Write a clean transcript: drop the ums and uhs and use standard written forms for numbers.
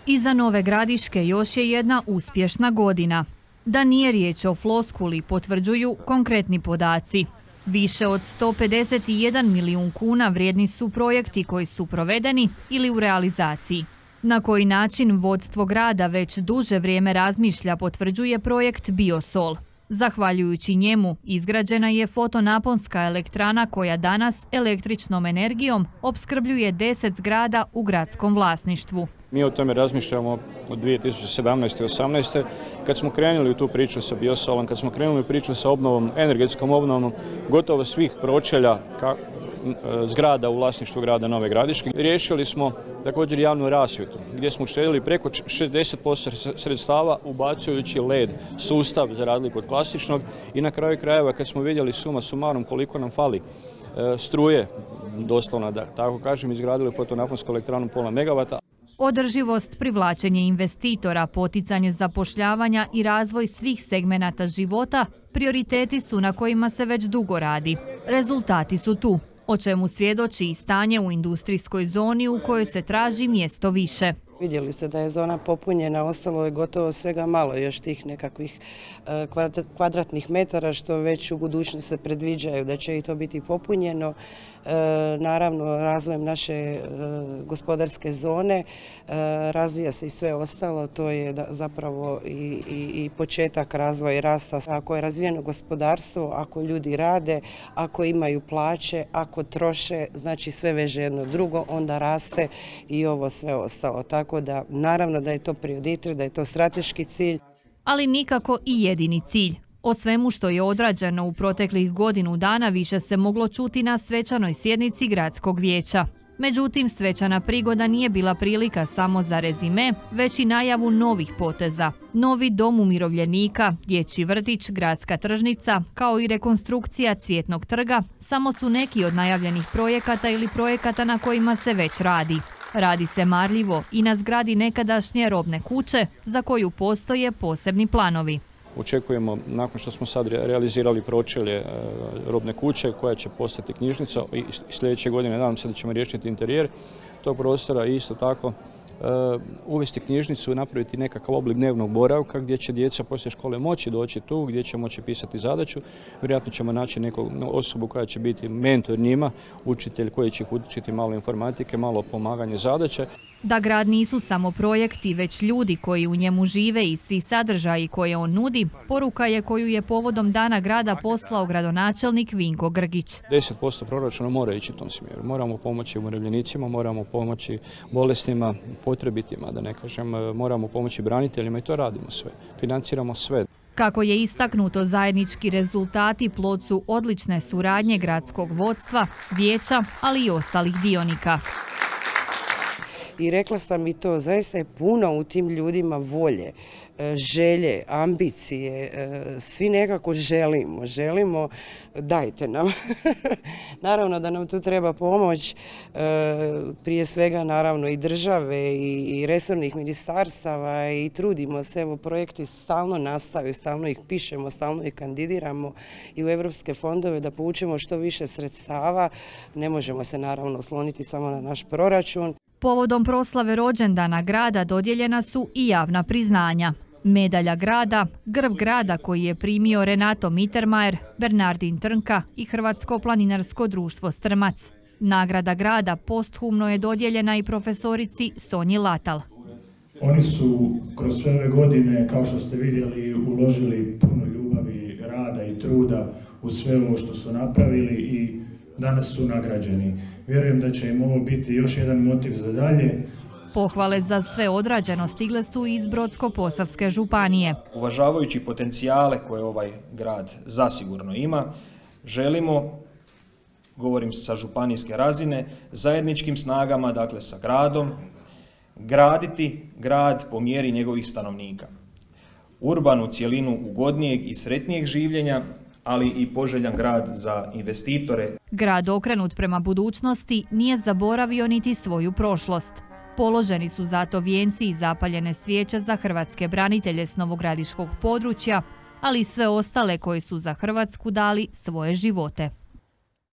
Iza Nove Gradiške još je jedna uspješna godina. Da nije riječ o floskuli potvrđuju konkretni podaci. Više od 151 milijun kuna vrijedni su projekti koji su provedeni ili u realizaciji. Na koji način vodstvo grada već duže vrijeme razmišlja potvrđuje projekt Biosol. Zahvaljujući njemu izgrađena je fotonaponska elektrana koja danas električnom energijom opskrbljuje 10 zgrada u gradskom vlasništvu. Mi o tome razmišljamo od 2017. i 2018. Kad smo krenuli u tu priču sa Biosolom, kad smo krenuli u priču sa obnovom, energetskom obnovom gotovo svih pročelja zgrada u vlasništvu grada Nove Gradiške. Riješili smo također javnu rasvjetu gdje smo uštedili preko 60% sredstava ubacujući LED sustav za razliku od klasičnog i na kraju krajeva kad smo vidjeli suma sumarom koliko nam fali struje, doslovno da tako kažem, izgradili fotonaponsku elektranu pola megavata. Održivost, privlačenje investitora, poticanje zapošljavanja i razvoj svih segmenata života prioriteti su na kojima se već dugo radi. Rezultati su tu, o čemu svjedoči i stanje u industrijskoj zoni u kojoj se traži mjesto više. Vidjeli ste da je zona popunjena, ostalo je gotovo svega malo još tih nekakvih kvadratnih metara što već u budućnosti se predviđaju da će i to biti popunjeno. Naravno, razvojem naše gospodarske zone razvija se i sve ostalo, to je zapravo i početak razvoja i rasta. Ako je razvijeno gospodarstvo, ako ljudi rade, ako imaju plaće, ako troše, znači sve veže jedno drugo, onda raste i ovo sve ostalo. Tako da naravno da je to prioritet, da je to strateški cilj. Ali nikako i jedini cilj. O svemu što je odrađeno u proteklih godinu dana više se moglo čuti na svečanoj sjednici gradskog vijeća. Međutim, svečana prigoda nije bila prilika samo za rezime, već i najavu novih poteza. Novi dom umirovljenika, dječji vrtić, gradska tržnica, kao i rekonstrukcija Cvjetnog trga, samo su neki od najavljenih projekata ili projekata na kojima se već radi. Radi se marljivo i na zgradi nekadašnje robne kuće, za koju postoje posebni planovi. Očekujemo, nakon što smo sad realizirali pročelje robne kuće koja će postati knjižnica i sljedeće godine nadam se da ćemo riješiti interijer tog prostora i isto tako uvesti knjižnicu i napraviti nekakav oblik dnevnog boravka gdje će djeca poslije škole moći doći tu, gdje će moći pisati zadaću. Vjerojatno ćemo naći neku osobu koja će biti mentor njima, učitelj koji će ih učiti malo informatike, malo pomaganje zadaće. Da grad nisu samo projekti, već ljudi koji u njemu žive i svi sadržaji koje on nudi, poruka je koju je povodom Dana grada poslao gradonačelnik Vinko Grgić. 10% proračuna mora ići u tom smjeru. Moramo pomoći umirovljenicima, moramo pomoći bolestima, potrebitima, da ne kažem, moramo pomoći braniteljima i to radimo sve. Financiramo sve. Kako je istaknuto, zajednički rezultati plod su odlične suradnje gradskog vodstva, vijeća, ali i ostalih dionika. I rekla sam i to, zaista je puno u tim ljudima volje, želje, ambicije, svi nekako želimo, dajte nam. Naravno da nam tu treba pomoć, prije svega naravno i države i resornih ministarstava i trudimo se, evo projekti stalno nastaju, stalno ih pišemo, stalno ih kandidiramo i u europske fondove da povučemo što više sredstava. Ne možemo se naravno osloniti samo na naš proračun. Povodom proslave rođendana grada dodijeljena su i javna priznanja. Medalja grada, grb grada koji je primio Renato Mittermeier, Bernardin Trnka i Hrvatsko planinarsko društvo Strmac. Nagrada grada posthumno je dodijeljena i profesorici Sonji Latal. Oni su kroz sve ove godine, kao što ste vidjeli, uložili puno ljubavi, rada i truda u sve ovo što su napravili i danas su nagrađeni. Vjerujem da će im ovo biti još jedan motiv za dalje. Pohvale za sve odrađeno stigle su iz Brodsko-posavske županije. Uvažavajući potencijale koje ovaj grad zasigurno ima, želimo, govorim sa županijske razine, zajedničkim snagama, dakle sa gradom, graditi grad po mjeri njegovih stanovnika. Urbanu cjelinu ugodnijeg i sretnijeg življenja, ali i poželjan grad za investitore. Grad okrenut prema budućnosti nije zaboravio niti svoju prošlost. Položeni su zato vijenci i zapaljene svijeće za hrvatske branitelje s novogradiškog područja, ali i sve ostale koji su za Hrvatsku dali svoje živote.